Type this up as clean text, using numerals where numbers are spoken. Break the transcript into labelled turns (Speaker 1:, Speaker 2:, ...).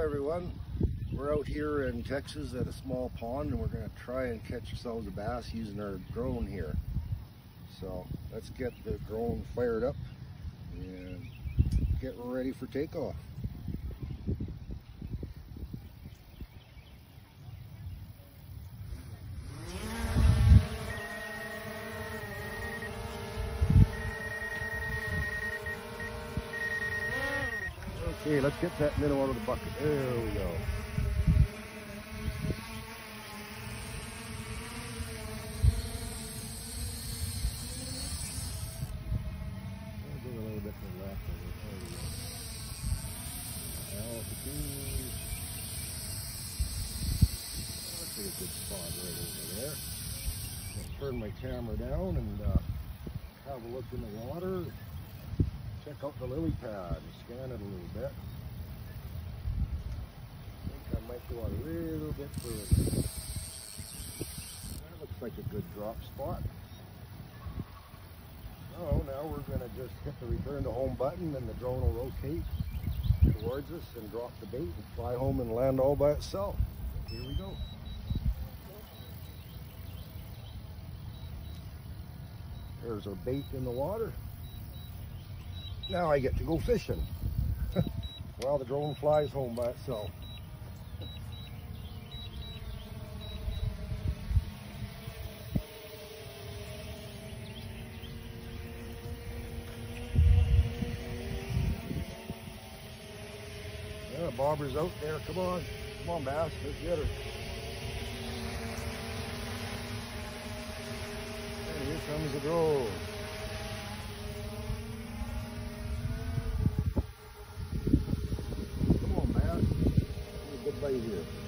Speaker 1: everyone. We're out here in Texas at a small pond and we're going to try and catch ourselves a bass using our drone here. So let's get the drone fired up and get ready for takeoff. Okay, let's get that minnow out of the bucket. There we go. I'll do a little bit to the left of it. There we go. Altitude. That's a good spot right over there. I'll turn my camera down and have a look in the water. Check out the lily pad and scan it a little bit. I think I might go a little bit further. That looks like a good drop spot. So now we're going to just hit the return to home button and the drone will rotate towards us and drop the bait and fly home and land all by itself. Here we go. There's our bait in the water. Now I get to go fishing while the drone flies home by itself. Yeah, bobber's out there. Come on, bass, let's get her. And here comes the drone. Right here.